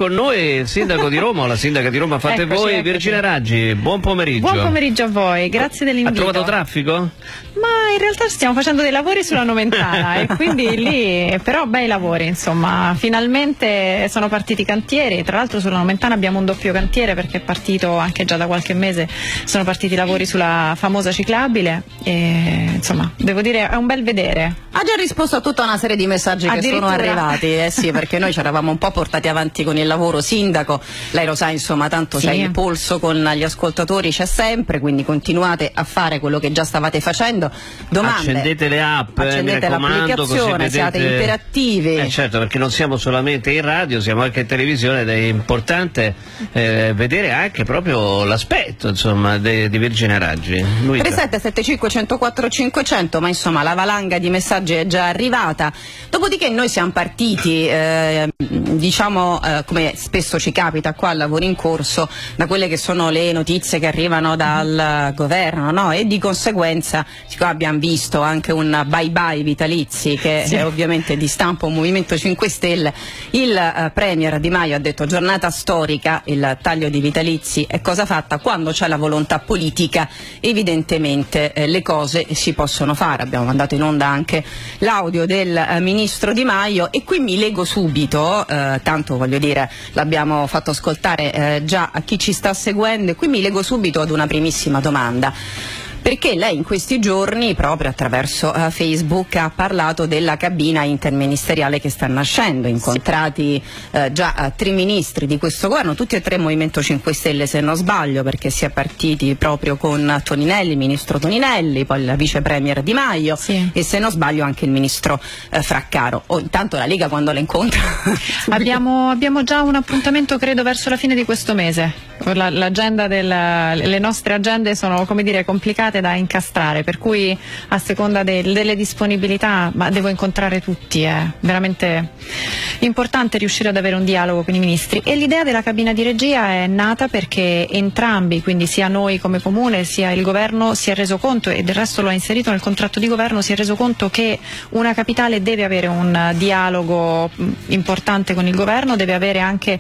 Con noi il sindaco di Roma o la sindaca di Roma fate voi, Virginia Raggi. Buon pomeriggio. Buon pomeriggio a voi, grazie dell'invito. Ha trovato traffico? Ma in realtà stiamo facendo dei lavori sulla Nomentana e quindi lì, però bei lavori, insomma, finalmente sono partiti i cantieri. Tra l'altro sulla Nomentana abbiamo un doppio cantiere perché è partito anche già da qualche mese, sono partiti i lavori sulla famosa ciclabile e insomma devo dire è un bel vedere. Ha già risposto a tutta una serie di messaggi che sono arrivati, sì, perché noi ci eravamo un po' portati avanti con il lavoro. Sindaco, lei lo sa, insomma, tanto sì, c'è il polso con gli ascoltatori, c'è sempre, quindi continuate a fare quello che già stavate facendo. Domande, accendete le app, accendete l'applicazione, siate interattivi. Certo, perché non siamo solamente in radio, siamo anche in televisione ed è importante vedere anche proprio l'aspetto, insomma, di Virginia Raggi. 3775 104 500, ma insomma la valanga di messaggi è già arrivata. Dopodiché noi siamo partiti, diciamo, come spesso ci capita qua al lavoro in corso, da quelle che sono le notizie che arrivano dal governo, no? E di conseguenza abbiamo visto anche un bye bye vitalizi che è ovviamente di stampo Movimento 5 Stelle. Il Premier Di Maio ha detto giornata storica, il taglio di vitalizi è cosa fatta. Quando c'è la volontà politica evidentemente le cose si possono fare. Abbiamo mandato in onda anche l'audio del Ministro Di Maio e qui mi leggo subito, tanto voglio dire l'abbiamo fatto ascoltare già a chi ci sta seguendo, e qui mi leggo subito ad una primissima domanda. Perché lei in questi giorni, proprio attraverso Facebook, ha parlato della cabina interministeriale che sta nascendo, incontrati già 3 ministri di questo governo, tutti e 3 Movimento 5 Stelle se non sbaglio, perché si è partiti proprio con Toninelli, il ministro Toninelli, poi la vice premier Di Maio e se non sbaglio anche il ministro Fraccaro. Intanto la Lega quando la incontra? abbiamo già un appuntamento credo verso la fine di questo mese. L'agenda le nostre agende sono, come dire, complicate da incastrare, per cui a seconda delle disponibilità, ma devo incontrare tutti, è veramente importante riuscire ad avere un dialogo con i ministri. E l'idea della cabina di regia è nata perché entrambi, quindi sia noi come comune sia il governo, si è reso conto, e del resto lo ha inserito nel contratto di governo, si è reso conto che una capitale deve avere un dialogo importante con il governo, deve avere anche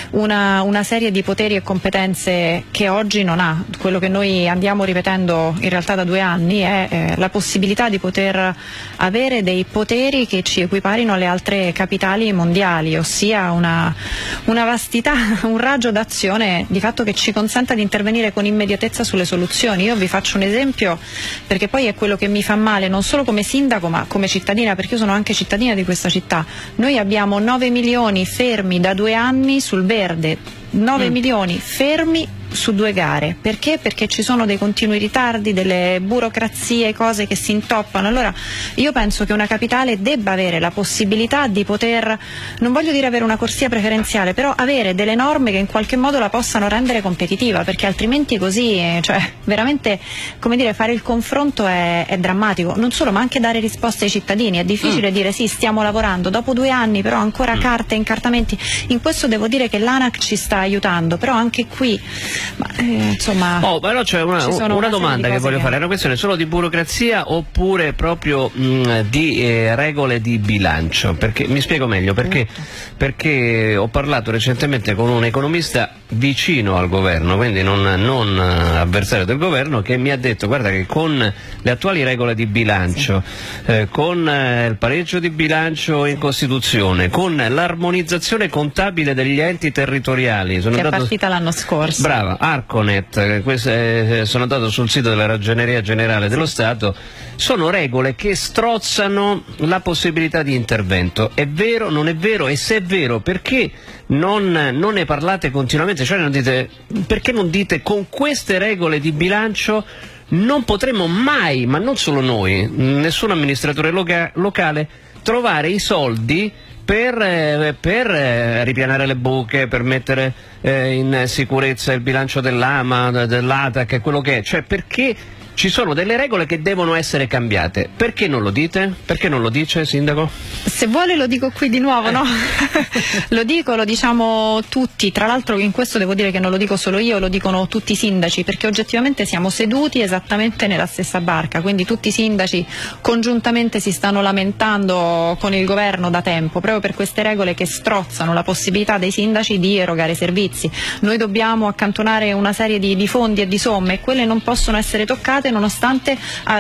una serie di poteri e competenze che oggi non ha. Quello che noi andiamo ripetendo in realtà da 2 anni è la possibilità di poter avere dei poteri che ci equiparino alle altre capitali mondiali, ossia una vastità, un raggio d'azione di fatto che ci consenta di intervenire con immediatezza sulle soluzioni. Io vi faccio un esempio perché poi è quello che mi fa male non solo come sindaco ma come cittadina, perché io sono anche cittadina di questa città. Noi abbiamo 9 milioni fermi da 2 anni sul verde, 9 milioni fermi su 2 gare. Perché? Perché ci sono dei continui ritardi, delle burocrazie, cose che si intoppano. Allora io penso che una capitale debba avere la possibilità di poter, non voglio dire avere una corsia preferenziale, però avere delle norme che in qualche modo la possano rendere competitiva, perché altrimenti così, cioè veramente, come dire, fare il confronto è drammatico. Non solo, ma anche dare risposte ai cittadini. È difficile dire sì, stiamo lavorando, dopo 2 anni però ancora carte, incartamenti. In questo devo dire che l'ANAC ci sta aiutando, però anche qui insomma, però c'è una domanda che voglio fare. È una questione solo di burocrazia oppure proprio di regole di bilancio? Perché mi spiego meglio, perché ho parlato recentemente con un economista vicino al governo, quindi non avversario del governo, che mi ha detto: guarda che con le attuali regole di bilancio, con il pareggio di bilancio in Costituzione, con l'armonizzazione contabile degli enti territoriali, che è partita l'anno scorso. Brava, Arconet, sono andato sul sito della Ragioneria Generale dello Stato, sono regole che strozzano la possibilità di intervento. È vero, non è vero? E se è vero, perché non ne parlate continuamente? Cioè perché non dite con queste regole di bilancio non potremo mai, ma non solo noi, nessun amministratore locale, trovare i soldi per ripianare le buche, per mettere in sicurezza il bilancio dell'AMA, dell'ATAC e quello che è. Cioè perché ci sono delle regole che devono essere cambiate. Perché non lo dite? Perché non lo dice, Sindaco? Se vuole lo dico qui di nuovo, no? Lo diciamo tutti, tra l'altro in questo devo dire che non lo dico solo io, lo dicono tutti i sindaci, perché oggettivamente siamo seduti esattamente nella stessa barca, quindi tutti i sindaci congiuntamente si stanno lamentando con il governo da tempo, proprio per queste regole che strozzano la possibilità dei sindaci di erogare servizi. Noi dobbiamo accantonare una serie di fondi e di somme e quelle non possono essere toccate nonostante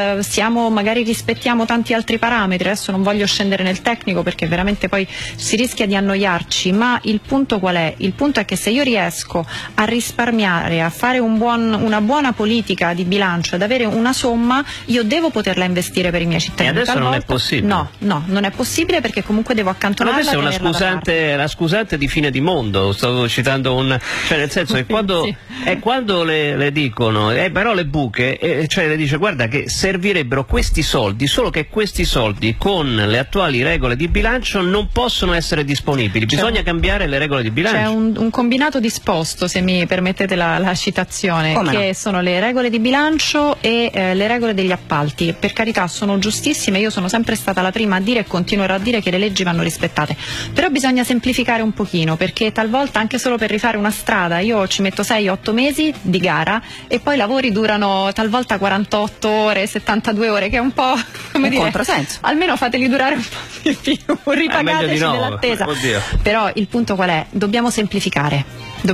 magari rispettiamo tanti altri parametri. Adesso non voglio scendere nel tecnico perché veramente poi si rischia di annoiarci, ma il punto qual è? Il punto è che se io riesco a risparmiare, a fare una buona politica di bilancio, ad avere una somma, io devo poterla investire per i miei cittadini. E adesso non è possibile? No, non è possibile perché comunque devo accantonarla. Ma questa è la scusante di fine di mondo, stavo citando cioè nel senso che quando, sì. Quando le dicono, però le buche, cioè le dice guarda che servirebbero questi soldi, solo che questi soldi con le attuali regole di bilancio non possono essere disponibili, bisogna cambiare le regole di bilancio. C'è un combinato disposto, se mi permettete la citazione, che sono le regole di bilancio e le regole degli appalti. Per carità sono giustissime, io sono sempre stata la prima a dire e continuerò a dire che le leggi vanno rispettate, però bisogna semplificare un pochino, perché talvolta anche solo per rifare una strada io ci metto 6-8 mesi di gara e poi i lavori durano talvolta 48 ore, 72 ore, che è un po' come dire, controsenso. Almeno fateli durare un po' di più, ripagateci dell'attesa. Però il punto qual è? Dobbiamo semplificare,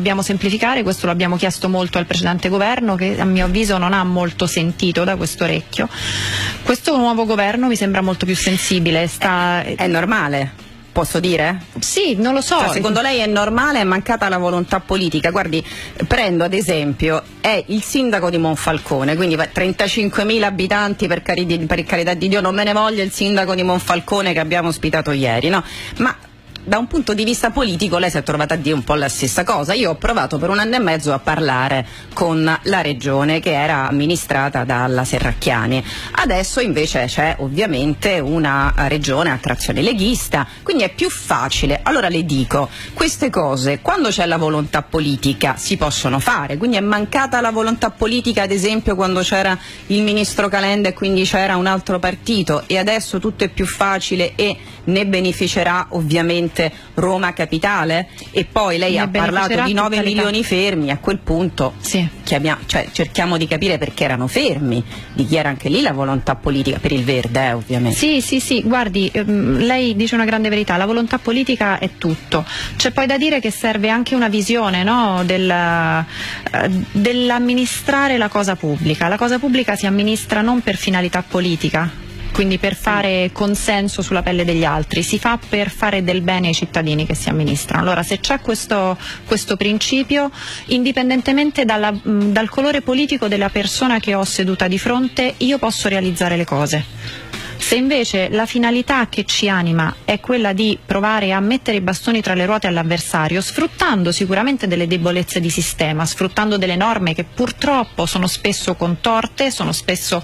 questo lo abbiamo chiesto molto al precedente governo, che a mio avviso non ha molto sentito da questo orecchio. Questo nuovo governo mi sembra molto più sensibile. È normale? Posso dire? Sì, non lo so. Cioè, secondo lei è normale, è mancata la volontà politica? Guardi, prendo ad esempio, è il sindaco di Monfalcone, quindi 35.000 abitanti, per carità di Dio, non me ne voglia il sindaco di Monfalcone che abbiamo ospitato ieri, no? Ma da un punto di vista politico lei si è trovata a dire un po' la stessa cosa. Io ho provato per 1 anno e mezzo a parlare con la regione che era amministrata dalla Serracchiani, adesso invece c'è ovviamente una regione a trazione leghista, quindi è più facile. Allora le dico, queste cose quando c'è la volontà politica si possono fare, quindi è mancata la volontà politica ad esempio quando c'era il ministro Calenda e quindi c'era un altro partito, e adesso tutto è più facile e ne beneficerà ovviamente Roma Capitale? E poi lei ha parlato di 9 milioni fermi, a quel punto sì. Cerchiamo di capire perché erano fermi, di chi era anche lì la volontà politica, per il verde ovviamente. Sì, guardi, lei dice una grande verità, la volontà politica è tutto, c'è poi da dire che serve anche una visione, no, dell'amministrare la cosa pubblica si amministra non per finalità politica, quindi per fare consenso sulla pelle degli altri, si fa per fare del bene ai cittadini che si amministrano. Allora se c'è questo principio, indipendentemente dal colore politico della persona che ho seduta di fronte, io posso realizzare le cose. Se invece la finalità che ci anima è quella di provare a mettere i bastoni tra le ruote all'avversario, sfruttando sicuramente delle debolezze di sistema, sfruttando delle norme che purtroppo sono spesso contorte, sono spesso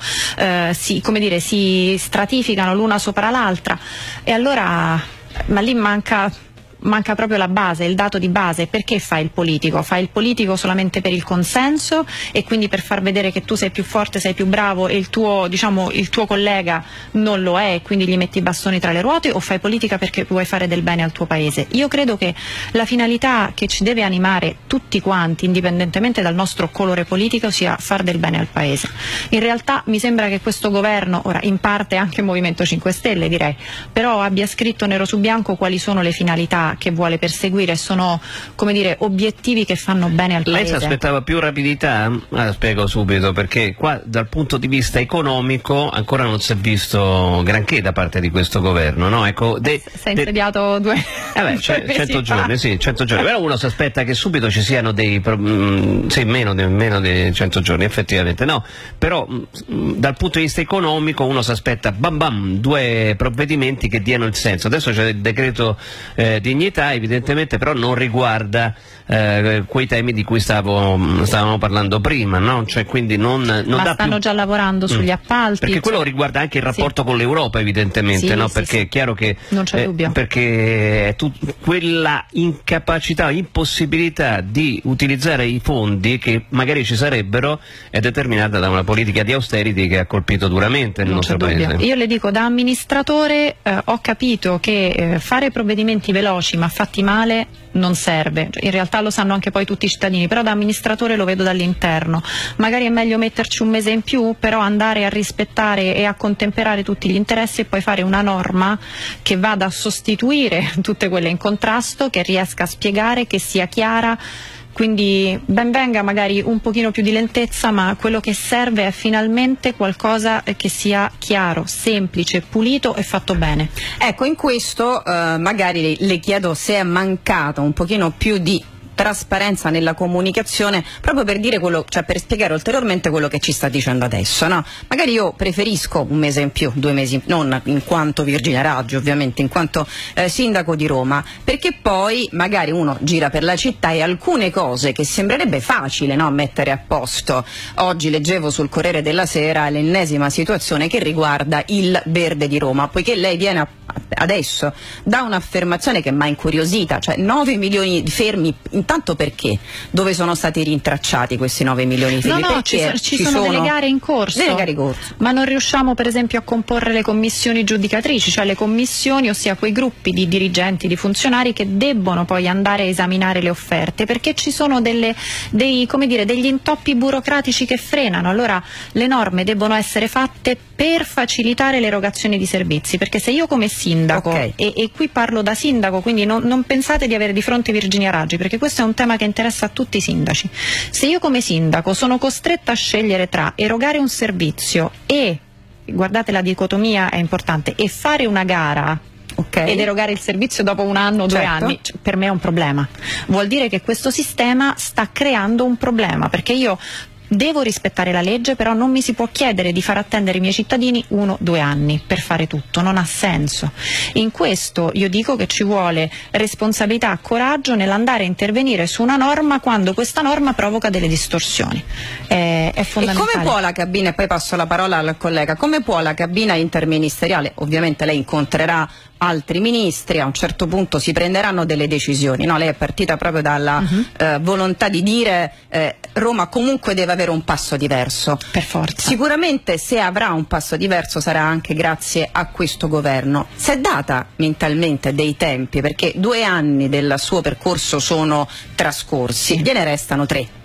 si stratificano l'una sopra l'altra, e allora ma lì manca proprio la base, il dato di base. Perché fa il politico? Fa il politico solamente per il consenso e quindi per far vedere che tu sei più forte, sei più bravo e il tuo collega non lo è e quindi gli metti i bastoni tra le ruote, o fai politica perché vuoi fare del bene al tuo paese? Io credo che la finalità che ci deve animare tutti quanti, indipendentemente dal nostro colore politico, sia far del bene al paese. In realtà mi sembra che questo governo, ora in parte anche il Movimento 5 Stelle direi, però abbia scritto nero su bianco quali sono le finalità che vuole perseguire, sono, come dire, obiettivi che fanno bene al paese. Lei si aspettava più rapidità? Spiego subito, perché qua dal punto di vista economico ancora non si è visto granché da parte di questo governo, no? Ecco, si è insediato 100 giorni, sì, 100 giorni, però uno si aspetta che subito ci siano meno di 100 giorni effettivamente, no, però dal punto di vista economico uno si aspetta 2 provvedimenti che diano il senso. Adesso c'è il decreto Dignità dignità, evidentemente però non riguarda quei temi di cui stavamo parlando prima, no? Cioè, quindi non ma dà stanno più... già lavorando sugli appalti, perché quello riguarda anche il rapporto con l'Europa, evidentemente, sì, no? sì, Perché sì. è chiaro che non c'è dubbio, perché quella incapacità, impossibilità di utilizzare i fondi che magari ci sarebbero è determinata da una politica di austerity che ha colpito duramente il nostro paese. Io le dico, da amministratore ho capito che fare provvedimenti veloci ma fatti male non serve, in realtà lo sanno anche poi tutti i cittadini, però da amministratore lo vedo dall'interno. Magari è meglio metterci un mese in più, però andare a rispettare e a contemperare tutti gli interessi e poi fare una norma che vada a sostituire tutte quelle in contrasto, che riesca a spiegare, che sia chiara. Quindi ben venga magari un pochino più di lentezza, ma quello che serve è finalmente qualcosa che sia chiaro, semplice, pulito e fatto bene. Ecco, in questo magari le chiedo se è mancato un pochino più di trasparenza nella comunicazione, proprio per dire quello, cioè per spiegare ulteriormente quello che ci sta dicendo adesso, no? Magari io preferisco un mese in più, 2 mesi, non in quanto Virginia Raggi, ovviamente, in quanto sindaco di Roma, perché poi magari uno gira per la città e alcune cose che sembrerebbe facile, no, mettere a posto. Oggi leggevo sul Corriere della Sera l'ennesima situazione che riguarda il verde di Roma, poiché lei viene adesso da un'affermazione che mi ha incuriosita, cioè 9 milioni di fermi. Intanto perché? Dove sono stati rintracciati questi 9 milioni di fermi? No, ci sono delle gare in corso, ma non riusciamo per esempio a comporre le commissioni giudicatrici, cioè le commissioni, ossia quei gruppi di dirigenti, di funzionari che debbono poi andare a esaminare le offerte, perché ci sono degli intoppi burocratici che frenano. Allora le norme debbono essere fatte per facilitare l'erogazione di servizi, perché se io come sindaco, okay, e qui parlo da sindaco, quindi non pensate di avere di fronte Virginia Raggi, perché questo è un tema che interessa a tutti i sindaci. Se io come sindaco sono costretta a scegliere tra erogare un servizio e, guardate la dicotomia è importante, e fare una gara, ed erogare il servizio dopo 1 anno o 2 anni, cioè, per me è un problema. Vuol dire che questo sistema sta creando un problema, perché io devo rispettare la legge, però non mi si può chiedere di far attendere i miei cittadini 1 o 2 anni per fare tutto, non ha senso. In questo io dico che ci vuole responsabilità, coraggio nell'andare a intervenire su una norma quando questa norma provoca delle distorsioni. È fondamentale. E come può la cabina, e poi passo la parola al collega, come può la cabina interministeriale, ovviamente lei incontrerà altri ministri, a un certo punto si prenderanno delle decisioni, no? Lei è partita proprio dalla volontà di dire Roma comunque deve avere un passo diverso. Per forza. Sicuramente se avrà un passo diverso sarà anche grazie a questo governo. Si è data mentalmente dei tempi, perché 2 anni del suo percorso sono trascorsi, gliene restano 3.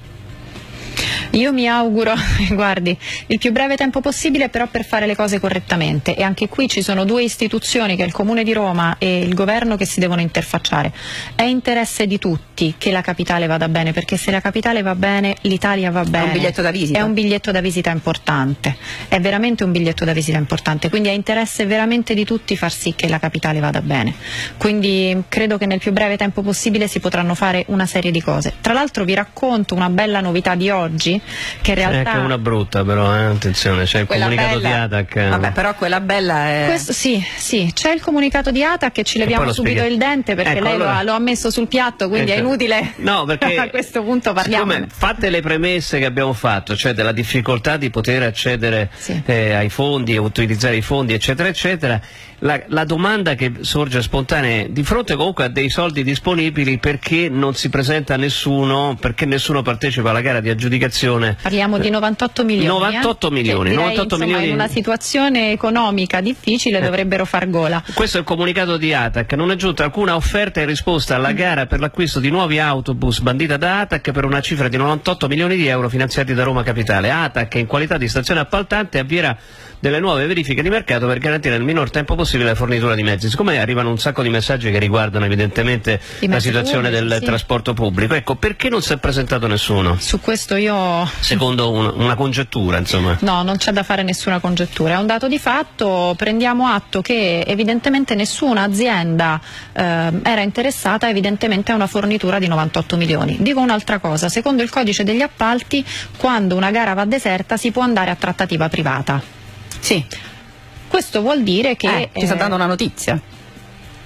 Io mi auguro, guardi, il più breve tempo possibile, però per fare le cose correttamente, e anche qui ci sono 2 istituzioni, che è il Comune di Roma e il governo, che si devono interfacciare. È interesse di tutti che la capitale vada bene, perché se la capitale va bene l'Italia va bene. È un biglietto da visita. È un biglietto da visita importante, è veramente un biglietto da visita importante, quindi è interesse veramente di tutti far sì che la capitale vada bene. Quindi credo che nel più breve tempo possibile si potranno fare una serie di cose. Tra l'altro vi racconto una bella novità di oggi, che in realtà... C'è anche una brutta però, attenzione, c'è il comunicato bella... di ATAC. Vabbè, però quella bella è... Questo, sì, c'è il comunicato di ATAC, e ci leviamo subito il dente, perché ecco, lei allora... lo ha messo sul piatto, quindi è inutile. No, perché a questo punto parliamo. Fatte le premesse che abbiamo fatto, cioè della difficoltà di poter accedere ai fondi e utilizzare i fondi, eccetera, eccetera, la domanda che sorge spontanea è, di fronte comunque a dei soldi disponibili, perché non si presenta nessuno, perché nessuno partecipa alla gara di aggiudicazione? Parliamo di 98 milioni. 98 milioni. Direi, 98 insomma, milioni. In una situazione economica difficile dovrebbero far gola. Questo è il comunicato di ATAC. Non è giunta alcuna offerta in risposta alla gara per l'acquisto di nuovi autobus bandita da ATAC per una cifra di 98 milioni di euro finanziati da Roma Capitale. ATAC, in qualità di stazione appaltante, avvierà delle nuove verifiche di mercato per garantire nel minor tempo possibile la fornitura di mezzi. Siccome arrivano un sacco di messaggi che riguardano evidentemente la situazione del trasporto pubblico, ecco, perché non si è presentato nessuno? Su questo io... Secondo una congettura, insomma. No, non c'è da fare nessuna congettura, è un dato di fatto. Prendiamo atto che evidentemente nessuna azienda era interessata evidentemente a una fornitura di 98 milioni. Dico un'altra cosa, secondo il codice degli appalti, quando una gara va deserta si può andare a trattativa privata. Sì. Questo vuol dire che... ci sta dando una notizia.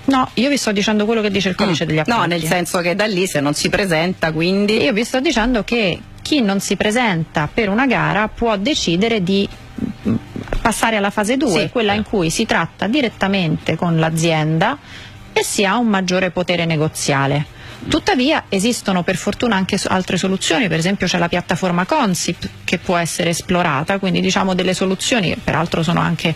No, io vi sto dicendo quello che dice il codice degli appalti. No, nel senso che da lì se non si presenta, quindi... Io vi sto dicendo che chi non si presenta per una gara può decidere di passare alla fase 2, sì, quella in cui si tratta direttamente con l'azienda e si ha un maggiore potere negoziale. Tuttavia esistono per fortuna anche altre soluzioni, per esempio c'è la piattaforma Consip che può essere esplorata, quindi diciamo delle soluzioni che peraltro sono anche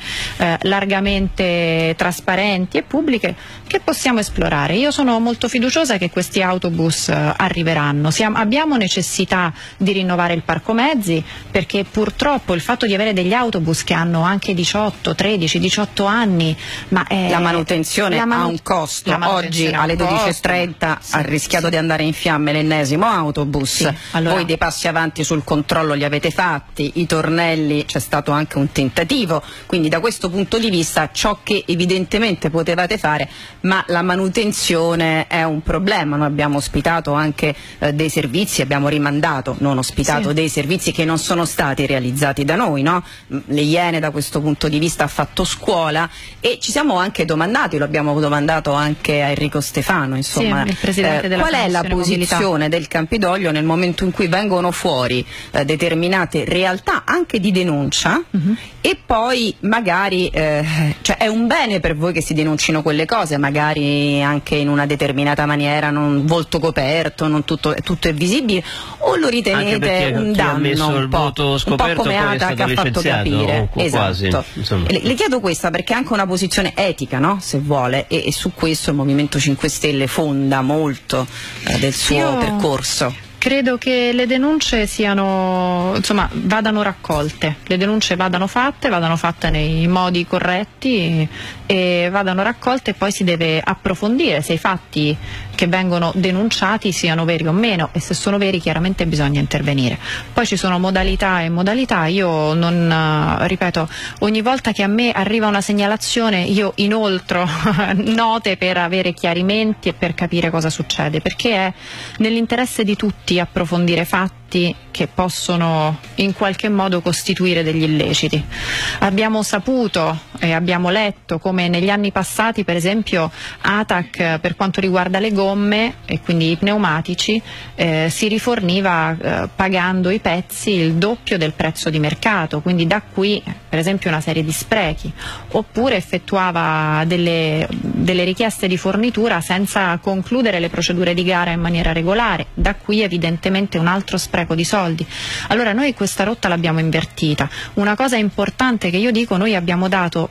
largamente trasparenti e pubbliche che possiamo esplorare. Io sono molto fiduciosa che questi autobus arriveranno. Abbiamo necessità di rinnovare il parco mezzi, perché purtroppo il fatto di avere degli autobus che hanno anche 18, 13, 18 anni, ma la manutenzione ha un costo. Oggi alle 12:30 ha rischiato di andare in fiamme l'ennesimo autobus. Sì, allora... Voi dei passi avanti sul controllo li avete fatti, i tornelli c'è stato anche un tentativo, quindi da questo punto di vista ciò che evidentemente potevate fare, ma la manutenzione è un problema. Noi abbiamo ospitato anche dei servizi, abbiamo rimandato, non ospitato, dei servizi che non sono stati realizzati da noi, no? Le Iene da questo punto di vista ha fatto scuola e ci siamo anche domandati, lo abbiamo domandato anche a Enrico Stefano, insomma, il presidente della qual è la posizione mobilità del Campidoglio nel momento in cui vengono fuori determinate realtà anche di denuncia e poi magari cioè è un bene per voi che si denuncino quelle cose, magari anche in una determinata maniera, non volto coperto, non tutto è visibile, o lo ritenete un danno un po' come ATAC ha fatto capire? Esatto. Le chiedo questa perché è anche una posizione etica, no? Se vuole, e su questo il Movimento 5 Stelle fonda molto del suo percorso. Credo che le denunce siano, insomma, vadano raccolte, le denunce vadano fatte nei modi corretti e vadano raccolte, e poi si deve approfondire se i fatti che vengono denunciati siano veri o meno, e se sono veri chiaramente bisogna intervenire. Poi ci sono modalità e modalità. Io non, ripeto, ogni volta che a me arriva una segnalazione io inoltro note per avere chiarimenti e per capire cosa succede, perché è nell'interesse di tutti approfondire fatti che possono in qualche modo costituire degli illeciti. Abbiamo saputo e abbiamo letto come negli anni passati, per esempio, ATAC per quanto riguarda le gomme e quindi i pneumatici si riforniva pagando i pezzi il doppio del prezzo di mercato, quindi da qui per esempio una serie di sprechi, oppure effettuava delle richieste di fornitura senza concludere le procedure di gara in maniera regolare, da qui evidentemente un altro spreco di soldi. Allora noi questa rotta l'abbiamo invertita. Una cosa importante che io dico: noi abbiamo dato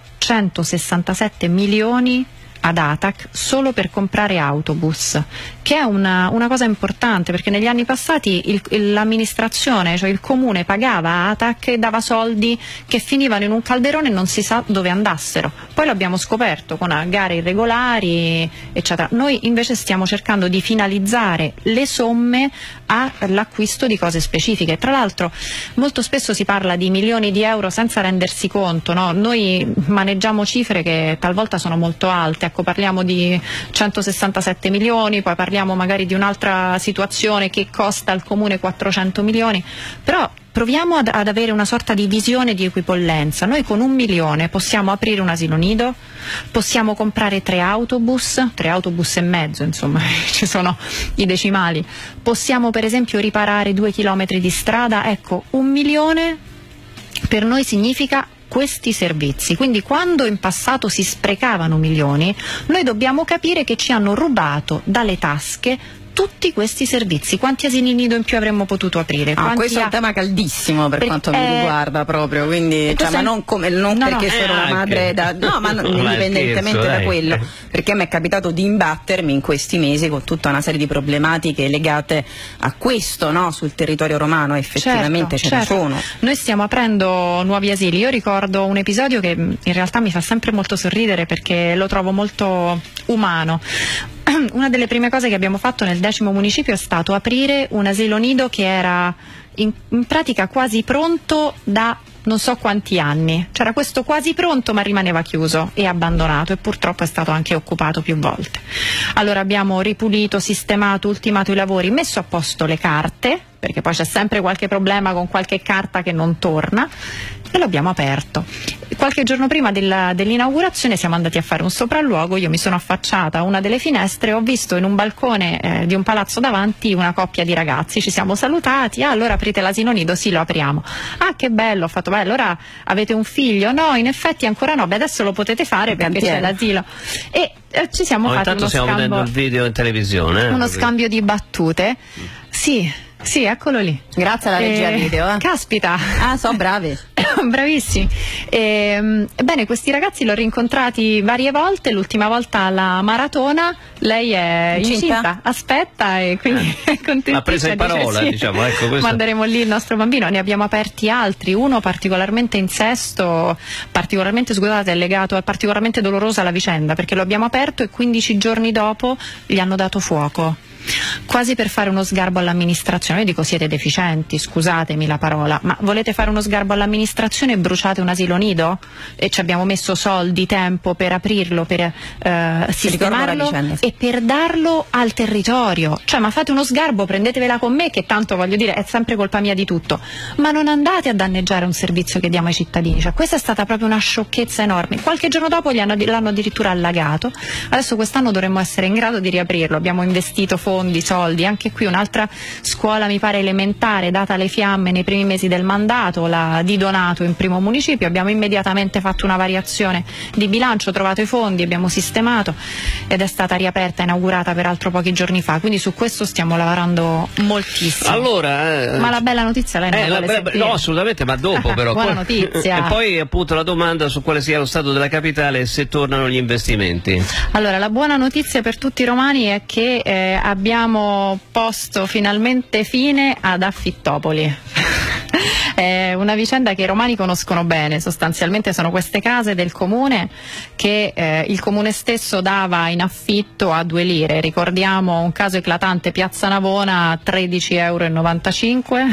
167 milioni ad ATAC solo per comprare autobus, che è una cosa importante, perché negli anni passati l'amministrazione, cioè il comune, pagava ATAC e dava soldi che finivano in un calderone e non si sa dove andassero. Poi l'abbiamo scoperto con gare irregolari eccetera. Noi invece stiamo cercando di finalizzare le somme all'acquisto di cose specifiche. Tra l'altro molto spesso si parla di milioni di euro senza rendersi conto, no? Noi maneggiamo cifre che talvolta sono molto alte. Ecco, parliamo di 167 milioni, poi parliamo magari di un'altra situazione che costa al comune 400 milioni, però proviamo ad avere una sorta di visione di equipollenza. Noi con 1 milione possiamo aprire un asilo nido, possiamo comprare 3 autobus e mezzo, insomma ci sono i decimali, possiamo per esempio riparare 2 chilometri di strada. Ecco, 1 milione per noi significa questi servizi. Quindi quando in passato si sprecavano milioni, noi dobbiamo capire che ci hanno rubato dalle tasche tutti questi servizi. Quanti asili nido in più avremmo potuto aprire? Questo è un tema caldissimo per quanto mi riguarda proprio, quindi cioè, ma non perché sono una madre ma indipendentemente da quello, perché mi è capitato di imbattermi in questi mesi con tutta una serie di problematiche legate a questo, no? Sul territorio romano effettivamente ce ne sono. Noi stiamo aprendo nuovi asili. Io ricordo un episodio che in realtà mi fa sempre molto sorridere perché lo trovo molto umano. Una delle prime cose che abbiamo fatto nel 10° municipio è stato aprire un asilo nido che era in pratica quasi pronto da non so quanti anni. C'era questo quasi pronto ma rimaneva chiuso e abbandonato, e purtroppo è stato anche occupato più volte. Allora abbiamo ripulito, sistemato, ultimato i lavori, messo a posto le carte, perché poi c'è sempre qualche problema con qualche carta che non torna, e l'abbiamo aperto. Qualche giorno prima dell'inaugurazione siamo andati a fare un sopralluogo, io mi sono affacciata a una delle finestre e ho visto in un balcone di un palazzo davanti una coppia di ragazzi, ci siamo salutati, allora aprite l'asilo nido? Sì, lo apriamo. Ah, che bello, ho fatto, beh, allora avete un figlio? No, in effetti ancora no, beh, adesso lo potete fare perché c'è l'asilo. E ci siamo fatti uno stiamo scambio, vedendo il video in televisione. uno scambio di battute. Sì, eccolo lì. Grazie alla regia video. Caspita. Ah, so bravi. Bravissimi. Bene, questi ragazzi li ho rincontrati varie volte, l'ultima volta alla maratona, lei è incinta, aspetta, e quindi è contentissima. Ha preso in parola, sì, diciamo, ecco, questo. manderemo lì il nostro bambino. Ne abbiamo aperti altri, uno particolarmente in sesto, particolarmente dolorosa la vicenda, perché lo abbiamo aperto e 15 giorni dopo gli hanno dato fuoco. Quasi per fare uno sgarbo all'amministrazione. Io dico, siete deficienti, scusatemi la parola, ma volete fare uno sgarbo all'amministrazione e bruciate un asilo nido? E ci abbiamo messo soldi, tempo per aprirlo, per sistemarlo e per darlo al territorio. Cioè, ma fate uno sgarbo, prendetevela con me, che tanto, voglio dire, è sempre colpa mia di tutto, ma non andate a danneggiare un servizio che diamo ai cittadini. Cioè, questa è stata proprio una sciocchezza enorme. Qualche giorno dopo l'hanno addirittura allagato. Adesso quest'anno dovremmo essere in grado di riaprirlo. Abbiamo investito fondi, soldi, anche qui un'altra scuola mi pare elementare data alle fiamme nei primi mesi del mandato, la di Donato in primo municipio. Abbiamo immediatamente fatto una variazione di bilancio, trovato i fondi, abbiamo sistemato ed è stata riaperta, inaugurata peraltro pochi giorni fa, quindi su questo stiamo lavorando moltissimo. Allora, ma la bella notizia lei non la vuole sentire? No, assolutamente, ma dopo però. Buona notizia. E poi appunto la domanda su quale sia lo stato della capitale e se tornano gli investimenti. Allora, la buona notizia per tutti i romani è che abbiamo posto finalmente fine ad Affittopoli. È una vicenda che i romani conoscono bene, sostanzialmente sono queste case del comune che il comune stesso dava in affitto a 2 lire. Ricordiamo un caso eclatante, Piazza Navona, 13,95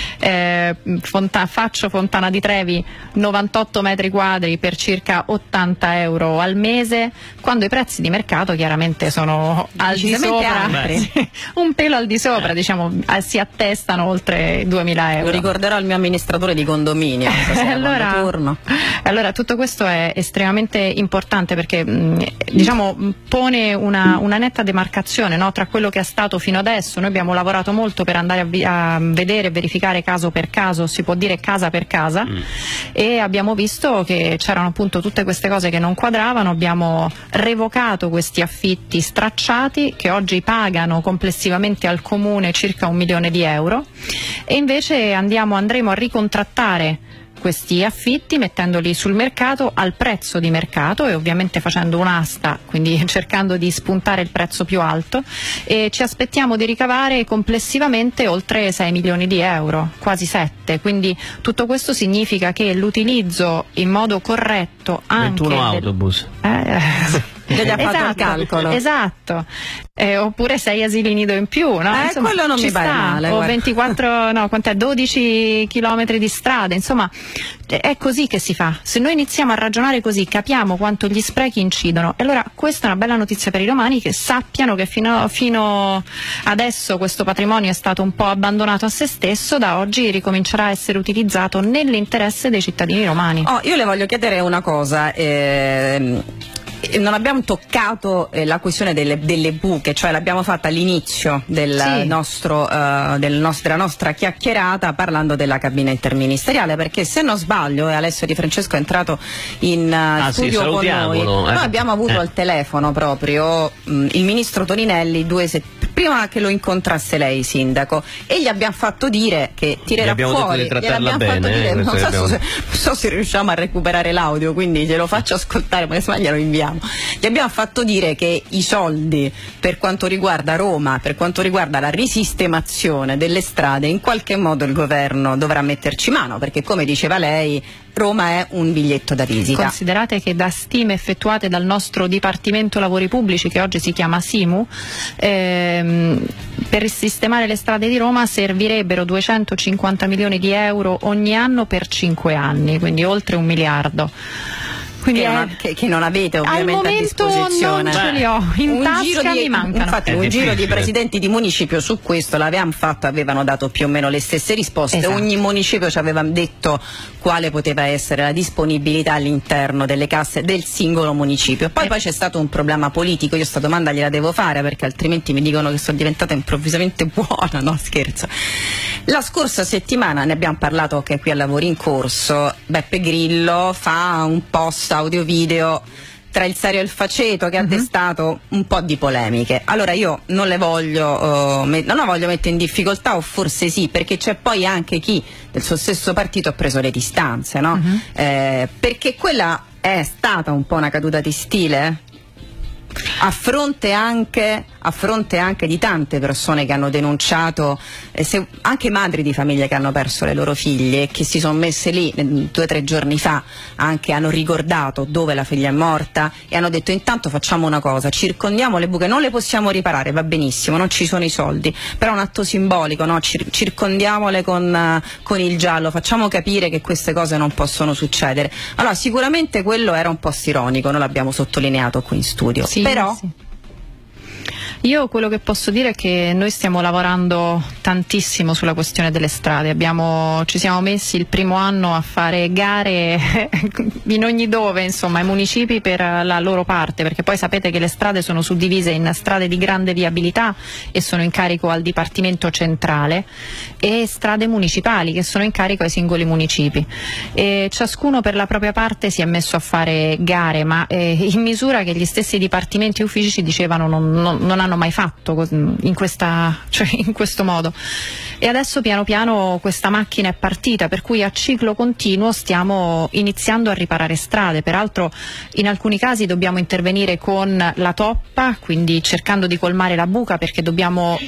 €, Faccio Fontana di Trevi, 98 metri quadri per circa 80 euro al mese, quando i prezzi di mercato chiaramente sono al di sopra, un pelo al di sopra, diciamo, si attestano oltre 2000 euro. Lo ricorderò al mio amministratore di condominio. Allora tutto questo è estremamente importante perché diciamo pone una netta demarcazione, no, tra quello che è stato fino adesso. Noi abbiamo lavorato molto per andare a vedere e verificare caso per caso, si può dire casa per casa, e abbiamo visto che c'erano appunto tutte queste cose che non quadravano. Abbiamo revocato questi affitti stracciati che oggi pagano complessivamente al comune circa 1 milione di euro, e invece andremo a ricontrattare questi affitti mettendoli sul mercato al prezzo di mercato e ovviamente facendo un'asta, quindi cercando di spuntare il prezzo più alto, e ci aspettiamo di ricavare complessivamente oltre 6 milioni di euro, quasi 7, quindi tutto questo significa che l'utilizzo in modo corretto anche 21 autobus. Già gli ha fatto il calcolo. Esatto. Oppure 6 asili nido in più, no? Insomma, quello non mi pare male. O 24, no, quant'è? 12 chilometri di strade, insomma, è così che si fa. Se noi iniziamo a ragionare così, capiamo quanto gli sprechi incidono. E allora questa è una bella notizia per i romani, che sappiano che fino adesso questo patrimonio è stato un po' abbandonato a se stesso, da oggi ricomincerà a essere utilizzato nell'interesse dei cittadini romani. Io le voglio chiedere una cosa. Non abbiamo toccato la questione delle buche, cioè l'abbiamo fatta all'inizio della nostra chiacchierata, parlando della cabina interministeriale, perché se non sbaglio, Alessio Di Francesco è entrato in studio con noi abbiamo avuto al telefono proprio il ministro Toninelli prima che lo incontrasse lei, sindaco, e gli abbiamo fatto dire che tirerà fuori, non so se riusciamo a recuperare l'audio, quindi glielo faccio ascoltare, ma se glielo inviamo. Gli abbiamo fatto dire che i soldi per quanto riguarda Roma, per quanto riguarda la risistemazione delle strade, in qualche modo il governo dovrà metterci mano, perché come diceva lei, Roma è un biglietto da visita. Considerate che da stime effettuate dal nostro Dipartimento Lavori Pubblici, che oggi si chiama SIMU, per sistemare le strade di Roma servirebbero 250 milioni di euro ogni anno per 5 anni, quindi oltre 1 miliardo. Quindi che non avete ovviamente al momento a disposizione. Non ce li ho, in tasca mi mancano. Infatti un giro di presidenti di municipio su questo l'avevamo fatto, avevano dato più o meno le stesse risposte, esatto. Ogni municipio ci aveva detto quale poteva essere la disponibilità all'interno delle casse del singolo municipio. Poi c'è stato un problema politico, io sta domanda gliela devo fare perché altrimenti mi dicono che sono diventata improvvisamente buona, no scherzo. La scorsa settimana, ne abbiamo parlato che qui a Lavori in Corso, Beppe Grillo fa un post audio video tra il serio e il faceto che ha destato un po' di polemiche. Allora io non le voglio non la voglio mettere in difficoltà, o forse sì, perché c'è poi anche chi del suo stesso partito ha preso le distanze, no? Perché quella è stata un po' una caduta di stile a fronte anche di tante persone che hanno denunciato, anche madri di famiglie che hanno perso le loro figlie e che si sono messe lì 2 o 3 giorni fa, anche hanno ricordato dove la figlia è morta e hanno detto intanto facciamo una cosa, circondiamo le buche, non le possiamo riparare, va benissimo, non ci sono i soldi, però è un atto simbolico, no? Circondiamole con il giallo, facciamo capire che queste cose non possono succedere. Allora sicuramente quello era un po' ironico, noi l'abbiamo sottolineato qui in studio, sì, però sì. Io quello che posso dire è che noi stiamo lavorando tantissimo sulla questione delle strade, ci siamo messi il primo anno a fare gare in ogni dove, insomma, ai municipi per la loro parte, perché poi sapete che le strade sono suddivise in strade di grande viabilità e sono in carico al Dipartimento Centrale e strade municipali che sono in carico ai singoli municipi, e ciascuno per la propria parte si è messo a fare gare, ma in misura che gli stessi dipartimenti e uffici ci dicevano non hanno mai fatto in questo modo, e adesso piano piano questa macchina è partita, per cui a ciclo continuo stiamo iniziando a riparare strade. Peraltro in alcuni casi dobbiamo intervenire con la toppa, quindi cercando di colmare la buca, perché dobbiamo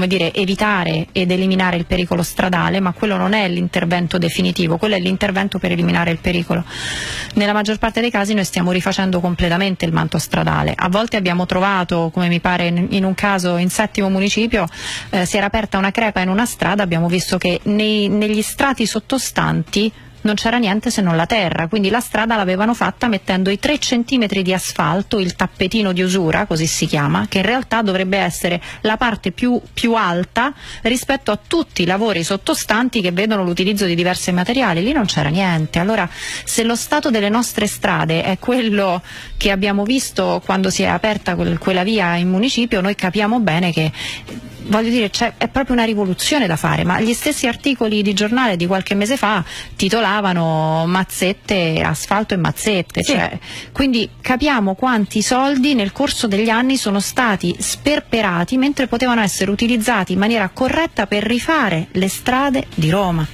evitare ed eliminare il pericolo stradale, ma quello non è l'intervento definitivo, quello è l'intervento per eliminare il pericolo. Nella maggior parte dei casi noi stiamo rifacendo completamente il manto stradale. A volte abbiamo trovato, come mi pare in un caso in 7° municipio, si era aperta una crepa in una strada, abbiamo visto che negli strati sottostanti non c'era niente se non la terra, quindi la strada l'avevano fatta mettendo i 3 centimetri di asfalto, il tappetino di usura, così si chiama, che in realtà dovrebbe essere la parte più alta rispetto a tutti i lavori sottostanti che vedono l'utilizzo di diversi materiali. Lì non c'era niente. Allora, se lo stato delle nostre strade è quello che abbiamo visto quando si è aperta quella via in municipio, noi capiamo bene che, voglio dire, è proprio una rivoluzione da fare, ma gli stessi articoli di giornale di qualche mese fa titolavano mazzette, asfalto e mazzette, sì. Quindi capiamo quanti soldi nel corso degli anni sono stati sperperati mentre potevano essere utilizzati in maniera corretta per rifare le strade di Roma.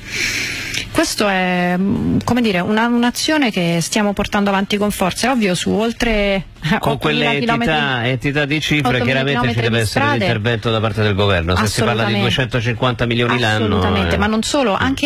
Questo è, come dire, un'azione che stiamo portando avanti con forza. È ovvio, su oltre con quelle entità di cifre chiaramente ci deve essere l'intervento da parte del governo, se si parla di 250 milioni l'anno. Assolutamente, ma non solo, anche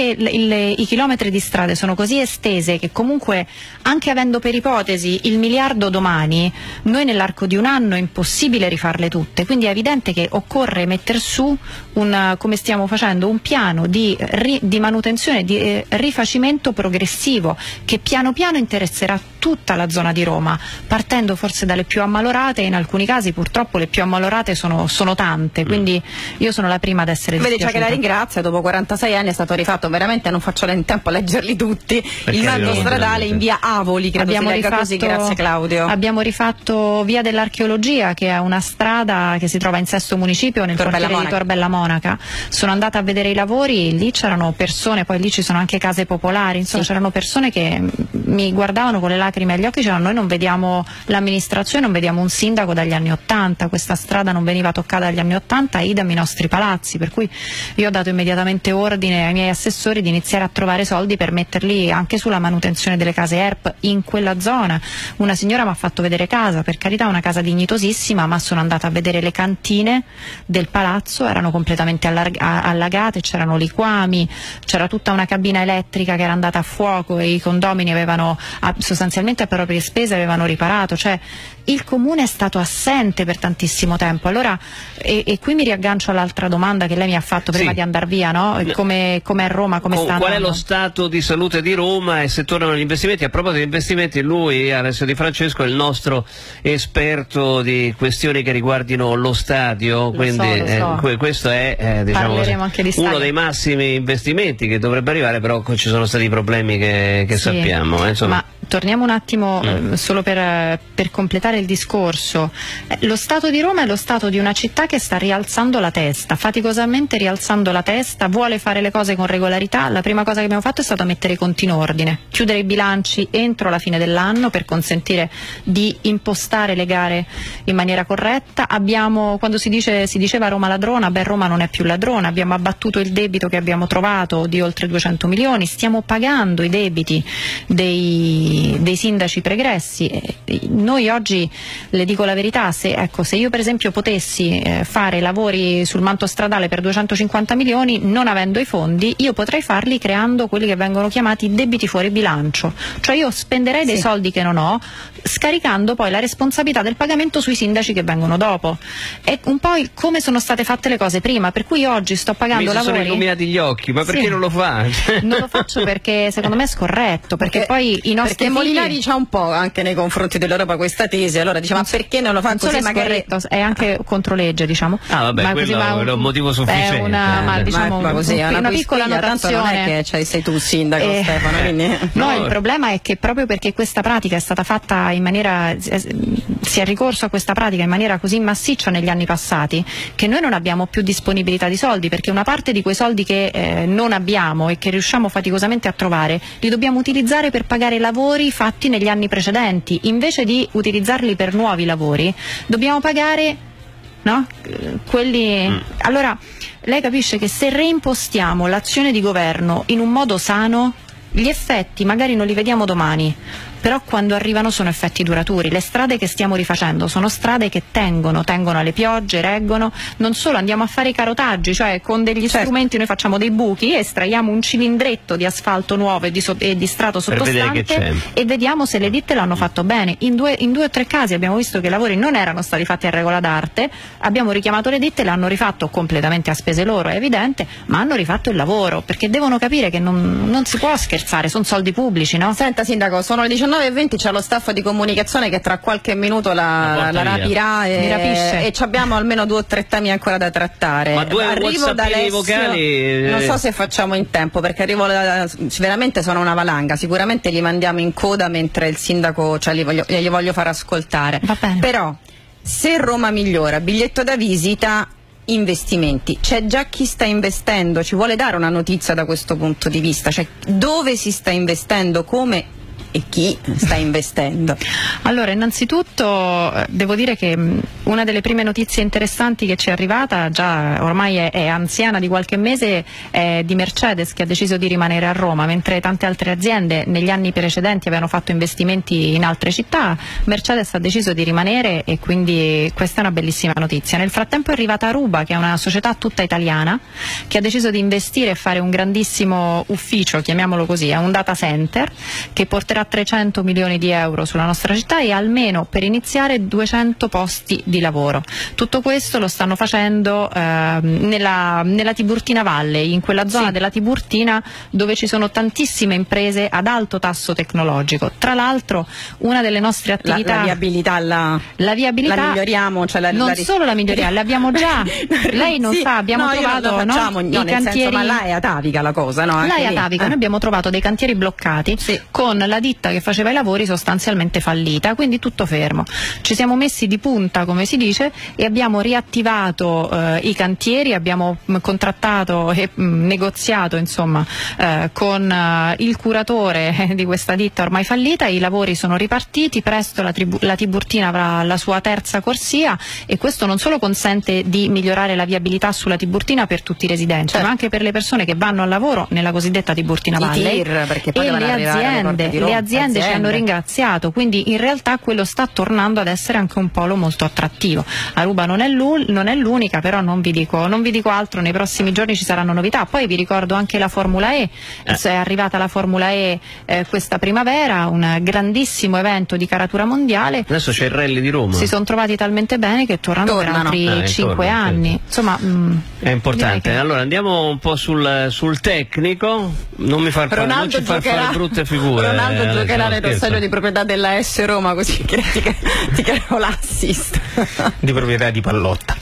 i chilometri di strade sono così estese che comunque, anche avendo per ipotesi il miliardo domani, noi nell'arco di un anno è impossibile rifarle tutte, quindi è evidente che occorre mettere su come stiamo facendo, un piano di manutenzione, di rifacimento progressivo che piano piano interesserà tutta la zona di Roma, partendo forse dalle più ammalorate, e in alcuni casi purtroppo le più ammalorate sono tante, quindi io sono la prima ad essere dispiaciuta. Vedi, che la ringrazia, dopo 46 anni è stato rifatto, veramente non faccio in tempo a leggerli tutti, perché il manto stradale in via Avoli, credo si legga così, grazie Claudio. Abbiamo rifatto via dell'Archeologia, che è una strada che si trova in 6° municipio, nel quartiere di Torbella Monaca. Sono andata a vedere i lavori, lì c'erano persone, poi lì ci sono anche case popolari, insomma, sì. C'erano persone che mi guardavano con le lacrime agli occhi, dicevano: noi non vediamo l'amministrazione, non vediamo un sindaco dagli anni 80, questa strada non veniva toccata dagli anni 80, idem i nostri palazzi, per cui io ho dato immediatamente ordine ai miei assessori di iniziare a trovare soldi per metterli anche sulla manutenzione delle case ERP in quella zona. Una signora mi ha fatto vedere casa, per carità una casa dignitosissima, ma sono andata a vedere le cantine del palazzo, erano completamente allagate, c'erano liquami, c'era tutta una cabina elettrica che era andata a fuoco e i condomini avevano sostanzialmente sostanzialmente a proprie spese avevano riparato, cioè il comune è stato assente per tantissimo tempo. Allora, e qui mi riaggancio all'altra domanda che lei mi ha fatto prima di andare via, no? Come a Roma, come sta andando? Qual è lo stato di salute di Roma e se tornano gli investimenti? A proposito di investimenti, lui, Alessio Di Francesco, è il nostro esperto di questioni che riguardino lo stadio, quindi questo è diciamo così, uno dei massimi investimenti che dovrebbe arrivare, però ci sono stati problemi che sappiamo. Insomma. Ma torniamo un attimo solo per completare il discorso. Lo Stato di Roma è lo Stato di una città che sta rialzando la testa, faticosamente rialzando la testa, vuole fare le cose con regolarità. La prima cosa che abbiamo fatto è stato mettere i conti in ordine, chiudere i bilanci entro la fine dell'anno per consentire di impostare le gare in maniera corretta. Quando si diceva Roma ladrona, Roma non è più ladrona, abbiamo abbattuto il debito che abbiamo trovato di oltre 200 milioni, stiamo pagando i debiti dei sindaci pregressi. Noi oggi, le dico la verità, se io per esempio potessi fare lavori sul manto stradale per 250 milioni non avendo i fondi, io potrei farli creando quelli che vengono chiamati debiti fuori bilancio, cioè io spenderei dei soldi che non ho, scaricando poi la responsabilità del pagamento sui sindaci che vengono dopo. È un po' come sono state fatte le cose prima, per cui oggi sto pagando lavori. Mi sono illuminati gli occhi, ma perché non lo fa? Non lo faccio perché secondo me è scorretto, perché poi i nostri perché Molinari c'ha un po' anche nei confronti dell'Europa questa tesi, allora dice ma perché non lo fa così? Magari è anche controlegge, diciamo. Vabbè, quello è un motivo sufficiente. È una piccola notazione. Non è che sei tu il sindaco, Stefano, quindi... No, il problema è che proprio perché questa pratica è stata fatta in maniera, si è ricorso a questa pratica in maniera così massiccia negli anni passati, che noi non abbiamo più disponibilità di soldi, perché una parte di quei soldi che non abbiamo e che riusciamo faticosamente a trovare li dobbiamo utilizzare per pagare lavori fatti negli anni precedenti. Invece di utilizzarli per nuovi lavori dobbiamo pagare, no? Quelli. Allora lei capisce che se reimpostiamo l'azione di governo in un modo sano, gli effetti magari non li vediamo domani, però quando arrivano sono effetti duraturi. Le strade che stiamo rifacendo sono strade che tengono alle piogge, reggono. Non solo, andiamo a fare i carotaggi, cioè con degli strumenti noi facciamo dei buchi, estraiamo un cilindretto di asfalto nuovo e di strato sottostante e vediamo se le ditte l'hanno fatto bene. In due o tre casi abbiamo visto che i lavori non erano stati fatti a regola d'arte, abbiamo richiamato le ditte, l'hanno rifatto completamente a spese loro, è evidente, ma hanno rifatto il lavoro, perché devono capire che non si può scherzare, sono soldi pubblici, no? Senta sindaco, sono le 19:20, c'è lo staff di comunicazione che tra qualche minuto la rapirà e abbiamo almeno 2 o 3 temi ancora da trattare. Ma 2 WhatsAppini vocali non so se facciamo in tempo, perché veramente sono una valanga, sicuramente li mandiamo in coda mentre il sindaco gli voglio far ascoltare. Va bene. Però se Roma migliora, biglietto da visita, investimenti, c'è già chi sta investendo, ci vuole dare una notizia da questo punto di vista, cioè dove si sta investendo, come e chi sta investendo? Allora, innanzitutto devo dire che una delle prime notizie interessanti che ci è arrivata, già ormai è anziana di qualche mese, è di Mercedes, che ha deciso di rimanere a Roma, mentre tante altre aziende negli anni precedenti avevano fatto investimenti in altre città. Mercedes ha deciso di rimanere e quindi questa è una bellissima notizia. Nel frattempo è arrivata Aruba, che è una società tutta italiana, che ha deciso di investire e fare un grandissimo ufficio, chiamiamolo così, è un data center che porterà 300 milioni di euro sulla nostra città e almeno per iniziare 200 posti di lavoro. Tutto questo lo stanno facendo nella Tiburtina Valley, in quella zona della Tiburtina dove ci sono tantissime imprese ad alto tasso tecnologico. Tra l'altro una delle nostre attività, la viabilità la miglioriamo, cioè non solo la miglioriamo, l'abbiamo già. Lei non sa, abbiamo trovato i cantieri, ma là è atavica la cosa, no? Là è atavica, noi abbiamo trovato dei cantieri bloccati con la ditta che faceva i lavori sostanzialmente fallita, quindi tutto fermo. Ci siamo messi di punta, come si dice, e abbiamo riattivato i cantieri, abbiamo contrattato e negoziato insomma con il curatore di questa ditta ormai fallita. I lavori sono ripartiti, presto la Tiburtina avrà la sua terza corsia e questo non solo consente di migliorare la viabilità sulla Tiburtina per tutti i residenti, ma anche per le persone che vanno al lavoro nella cosiddetta Tiburtina Valley, perché poi e le aziende ci hanno ringraziato, quindi in realtà quello sta tornando ad essere anche un polo molto attrattivo. Aruba non è l'unica, però non vi dico altro, nei prossimi giorni ci saranno novità. Poi vi ricordo anche la Formula E, è arrivata la Formula E questa primavera, un grandissimo evento di caratura mondiale. Adesso c'è il rally di Roma. Si sono trovati talmente bene che tornano per altri 5 anni. Insomma, è importante. Allora andiamo un po' sul tecnico, non ci far fare brutte figure. Ronaldo giocherà nel rosario di proprietà della S Roma, così che ti creo l'assist di proprietà di Pallotta.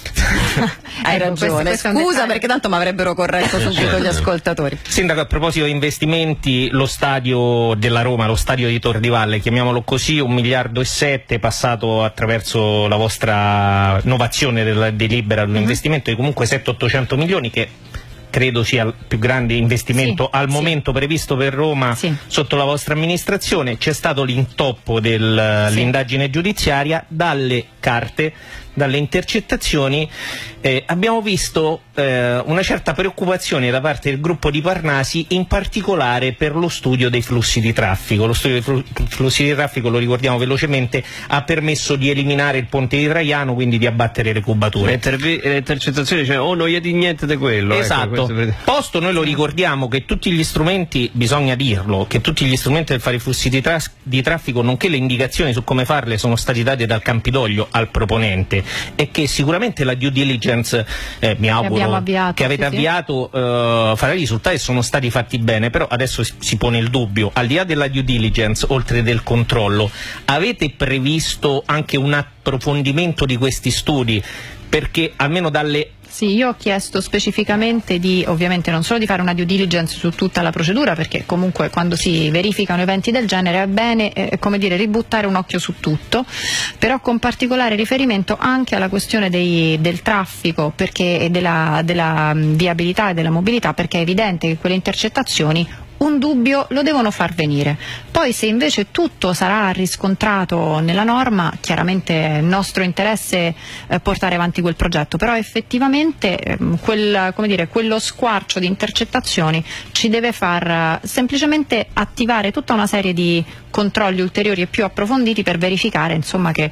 Hai ragione, scusa perché tanto mi avrebbero corretto subito gli ascoltatori. Sindaco, a proposito di investimenti, lo stadio della Roma, lo stadio di Tor di Valle, chiamiamolo così, 1,7 miliardi, passato attraverso la vostra innovazione della delibera di un investimento di comunque 700-800 milioni, che credo sia il più grande investimento al momento previsto per Roma sotto la vostra amministrazione. C'è stato l'intoppo dell'indagine giudiziaria, dalle carte, dalle intercettazioni abbiamo visto una certa preoccupazione da parte del gruppo di Parnasi, in particolare per lo studio dei flussi di traffico. Lo studio dei flussi di traffico, lo ricordiamo velocemente, ha permesso di eliminare il ponte di Traiano, quindi di abbattere le cubature. Le intercettazioni, cioè, non gli di niente di quello. Esatto. Posto, noi lo ricordiamo che tutti gli strumenti, bisogna dirlo, che tutti gli strumenti per fare i flussi di traffico, nonché le indicazioni su come farle, sono stati dati dal Campidoglio al proponente, e che sicuramente la due diligence, mi auguro che avete avviato, farà risultati, sono stati fatti bene. Però adesso si pone il dubbio, al di là della due diligence, oltre del controllo, avete previsto anche un approfondimento di questi studi? Perché almeno dalle... Sì, io ho chiesto specificamente ovviamente non solo di fare una due diligence su tutta la procedura, perché comunque quando si verificano eventi del genere è bene come dire, ributtare un occhio su tutto, però con particolare riferimento anche alla questione del traffico, perché della viabilità e della mobilità, perché è evidente che quelle intercettazioni un dubbio lo devono far venire. Poi se invece tutto sarà riscontrato nella norma, chiaramente è nostro interesse portare avanti quel progetto, però effettivamente quello squarcio di intercettazioni ci deve far semplicemente attivare tutta una serie di controlli ulteriori e più approfonditi per verificare, insomma, che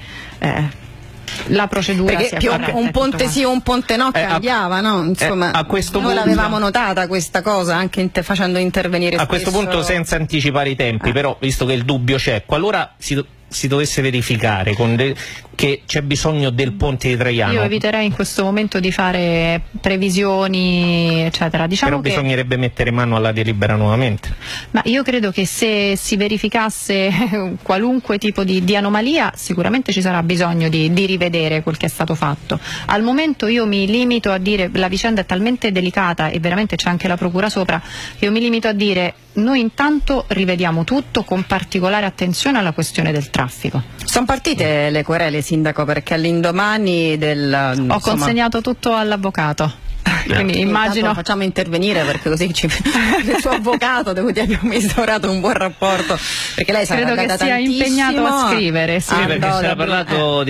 la procedura perché sia corretta. Un ponte sì o un ponte no cambiava, no? Insomma, a questo noi l'avevamo notata questa cosa anche facendo intervenire a questo punto, senza anticipare i tempi, però visto che il dubbio c'è, qualora si dovesse verificare che c'è bisogno del ponte di Traiano, io eviterei in questo momento di fare previsioni eccetera. Diciamo però bisognerebbe mettere mano alla delibera nuovamente. Ma io credo che se si verificasse qualunque tipo di anomalia, sicuramente ci sarà bisogno di rivedere quel che è stato fatto. Al momento io mi limito a dire, la vicenda è talmente delicata e veramente c'è anche la procura sopra, che io mi limito a dire: noi intanto rivediamo tutto con particolare attenzione alla questione del traffico. Sono partite le querele, sindaco, perché all'indomani ho consegnato tutto all'avvocato. Quindi immagino facciamo intervenire, perché così il suo avvocato, devo dire, abbiamo instaurato un buon rapporto, perché lei credo che sia impegnato a scrivere. Sì, perché si era parlato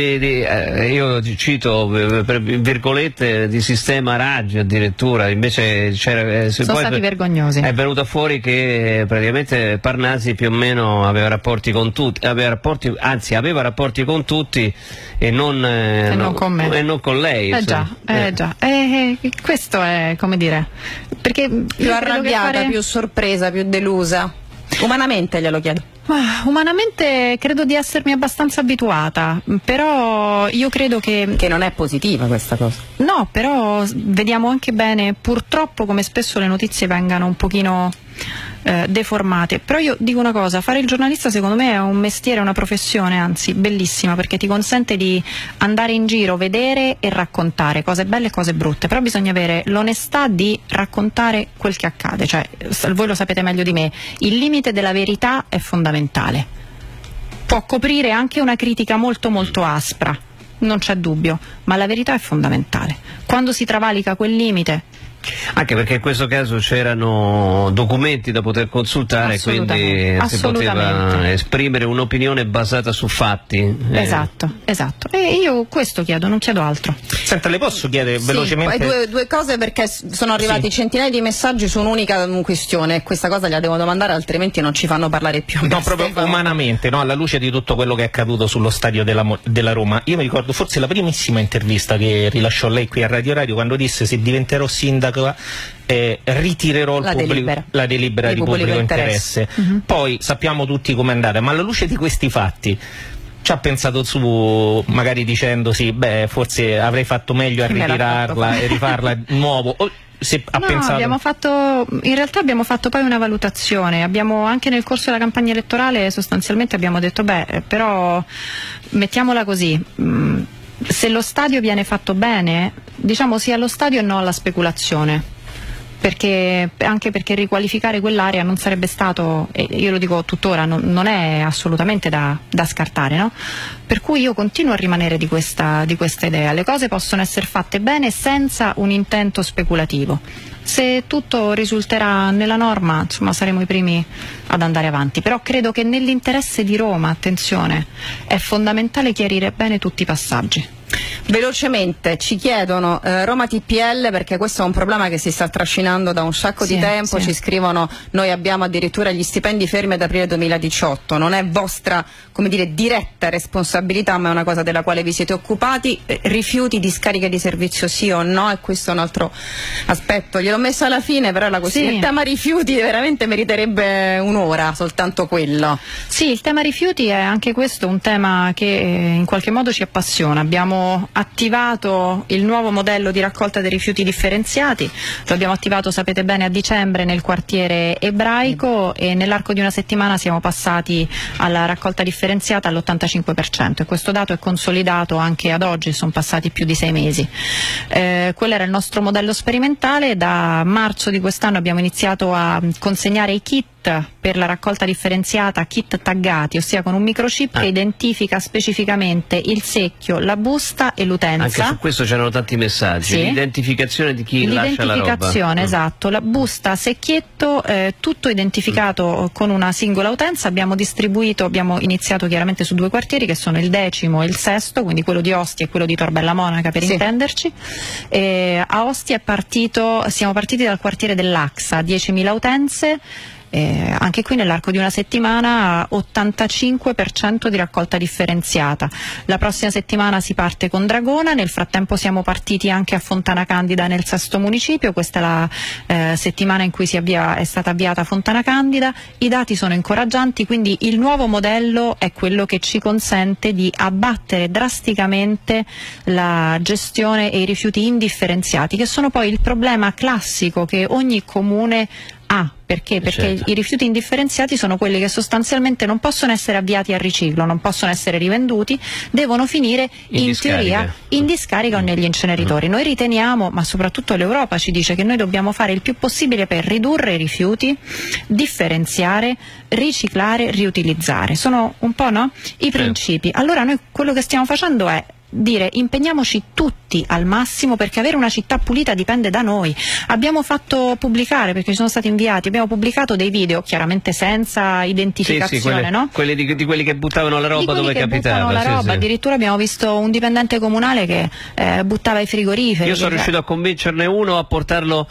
io cito per virgolette di sistema raggi addirittura, invece sono stati vergognosi. È venuto fuori che praticamente Parnasi più o meno aveva rapporti con tutti, aveva rapporti con tutti e non con me e non con lei. Già. Questo è, come dire, perché più arrabbiata, più sorpresa, più delusa. Umanamente glielo chiedo. Umanamente credo di essermi abbastanza abituata, però io credo che non è positiva questa cosa. No, però vediamo anche bene purtroppo come spesso le notizie vengano un pochino deformate. Però io dico una cosa: fare il giornalista secondo me è un mestiere, una professione anzi bellissima, perché ti consente di andare in giro, vedere e raccontare cose belle e cose brutte, però bisogna avere l'onestà di raccontare quel che accade, cioè voi lo sapete meglio di me, il limite della verità è fondamentale, può coprire anche una critica molto molto aspra, non c'è dubbio, ma la verità è fondamentale. Quando si travalica quel limite Anche perché in questo caso c'erano documenti da poter consultare, quindi si poteva esprimere un'opinione basata su fatti. Esatto. E io questo chiedo, non chiedo altro. Senta, le posso chiedere velocemente? Due cose, perché sono arrivati centinaia di messaggi su un'unica questione, questa cosa gliela devo domandare, altrimenti non ci fanno parlare più. No, proprio umanamente, no? Alla luce di tutto quello che è accaduto sullo stadio della Roma. Io mi ricordo forse la primissima intervista che rilasciò lei qui a Radio Radio, quando disse: se diventerò sindaco ritirerò la delibera di pubblico interesse. Poi sappiamo tutti com'è andata, ma alla luce di questi fatti ci ha pensato su, magari dicendosi forse avrei fatto meglio a ritirarla e rifarla di nuovo? In realtà abbiamo fatto poi una valutazione, anche nel corso della campagna elettorale sostanzialmente abbiamo detto però mettiamola così, se lo stadio viene fatto bene, diciamo sì allo stadio e no alla speculazione. Anche perché riqualificare quell'area non sarebbe stato, e io lo dico tuttora, non è assolutamente da scartare, no? Per cui io continuo a rimanere di questa idea. Le cose possono essere fatte bene senza un intento speculativo. Se tutto risulterà nella norma, insomma, saremo i primi ad andare avanti, però credo che nell'interesse di Roma, attenzione, è fondamentale chiarire bene tutti i passaggi. Velocemente ci chiedono Roma TPL, perché questo è un problema che si sta trascinando da un sacco di tempo, ci scrivono: noi abbiamo addirittura gli stipendi fermi ad aprile 2018, non è vostra, come dire, diretta responsabilità, ma è una cosa della quale vi siete occupati. Rifiuti, discariche di servizio sì o no? E questo è un altro aspetto, gliel'ho messo alla fine, però la questione, il tema rifiuti veramente meriterebbe un'ora soltanto quello. Sì, il tema rifiuti è anche questo un tema che in qualche modo ci appassiona. Abbiamo attivato il nuovo modello di raccolta dei rifiuti differenziati, lo abbiamo attivato, sapete bene, a dicembre nel quartiere ebraico, e nell'arco di una settimana siamo passati alla raccolta differenziata all'85%, e questo dato è consolidato anche ad oggi, sono passati più di 6 mesi. Quello era il nostro modello sperimentale. Da marzo di quest'anno abbiamo iniziato a consegnare i kit per la raccolta differenziata, kit taggati, ossia con un microchip che identifica specificamente il secchio, la busta e l'utenza. Anche su questo c'erano tanti messaggi, l'identificazione di chi lascia la roba. L'identificazione, esatto, la busta, secchietto, tutto identificato con una singola utenza. Abbiamo iniziato chiaramente su 2 quartieri, che sono il 10° e il 6°, quindi quello di Ostia e quello di Tor Bella Monaca, per intenderci. A Ostia siamo partiti dal quartiere dell'Axa, 10.000 utenze. Anche qui nell'arco di una settimana 85% di raccolta differenziata. La prossima settimana si parte con Dragona, nel frattempo siamo partiti anche a Fontana Candida nel 6° municipio, questa è la settimana in cui è stata avviata Fontana Candida. I dati sono incoraggianti, quindi il nuovo modello è quello che ci consente di abbattere drasticamente la gestione e i rifiuti indifferenziati, che sono poi il problema classico che ogni comune ha. Perché? Perché i rifiuti indifferenziati sono quelli che sostanzialmente non possono essere avviati al riciclo, non possono essere rivenduti, devono finire in teoria in discarica o negli inceneritori. Noi riteniamo, ma soprattutto l'Europa ci dice, che noi dobbiamo fare il più possibile per ridurre i rifiuti, differenziare, riciclare, riutilizzare. Sono un po' i principi. Allora noi quello che stiamo facendo è dire: impegniamoci tutti al massimo, perché avere una città pulita dipende da noi. Abbiamo fatto pubblicare, perché ci sono stati inviati, abbiamo pubblicato dei video, chiaramente senza identificazione, quelli di quelli che buttavano la roba dove capitava. Addirittura abbiamo visto un dipendente comunale che buttava i frigoriferi. Io sono riuscito a convincerne uno a portarlo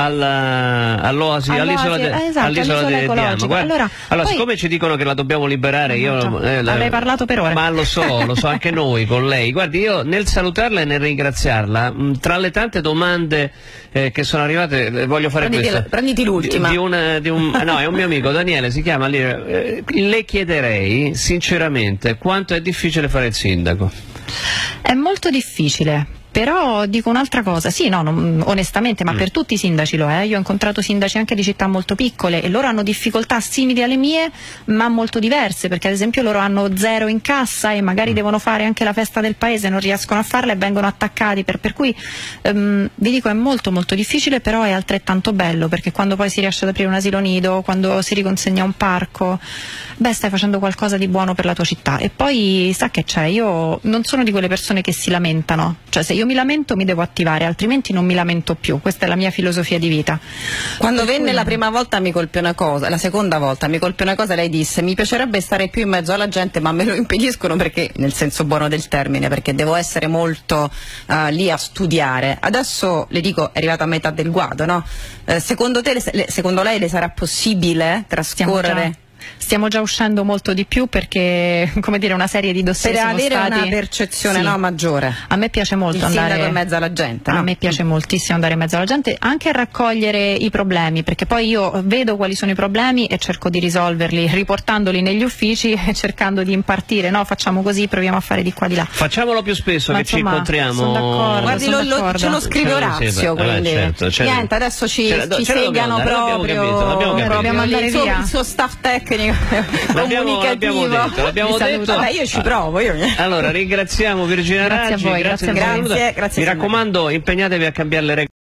all'Oasi, all'isola di Diamo. Allora, siccome ci dicono che la dobbiamo liberare, io avrei parlato per ore. Ma lo so anche noi con lei. Guardi, io nel salutarla e nel ringraziarla, tra le tante domande che sono arrivate, voglio fare questa. Prenditi l'ultima. No, è un mio amico, Daniele si chiama. Le chiederei sinceramente quanto è difficile fare il sindaco. È molto difficile. Però dico un'altra cosa, onestamente, ma per tutti i sindaci lo è. Io ho incontrato sindaci anche di città molto piccole e loro hanno difficoltà simili alle mie, ma molto diverse, perché ad esempio loro hanno 0 in cassa e magari devono fare anche la festa del paese, non riescono a farla e vengono attaccati, per cui vi dico, è molto molto difficile, però è altrettanto bello, perché quando poi si riesce ad aprire un asilo nido, quando si riconsegna un parco, stai facendo qualcosa di buono per la tua città. E poi sa che c'è, io non sono di quelle persone che si lamentano, cioè se io mi lamento mi devo attivare, altrimenti non mi lamento più. Questa è la mia filosofia di vita. Quando venne la prima volta mi colpì una cosa, la seconda volta mi colpì una cosa, lei disse: mi piacerebbe stare più in mezzo alla gente, ma me lo impediscono, perché, nel senso buono del termine, perché devo essere molto lì a studiare. Adesso le dico, è arrivata a metà del guado, no? Secondo lei le sarà possibile trascorrere? Stiamo già uscendo molto di più, perché, come dire, una serie di dossier per sono avere stati... una percezione maggiore. A me piace molto andare in mezzo alla gente. A me piace moltissimo andare in mezzo alla gente, anche a raccogliere i problemi, perché poi io vedo quali sono i problemi e cerco di risolverli, riportandoli negli uffici e cercando di impartire. No, facciamo così, proviamo a fare di qua di là. Facciamolo più spesso, ma che insomma, ci incontriamo. Sono d'accordo. Guardi, ce lo scrive Orazio, quindi niente, adesso ci segano proprio. Dobbiamo andare via. Il suo staff tecnico. Comunicativo. L'abbiamo detto. Vabbè, io ci provo. Allora, ringraziamo Virginia Raggi, grazie a voi, grazie a voi. Grazie. Mi raccomando, impegnatevi a cambiare le regole.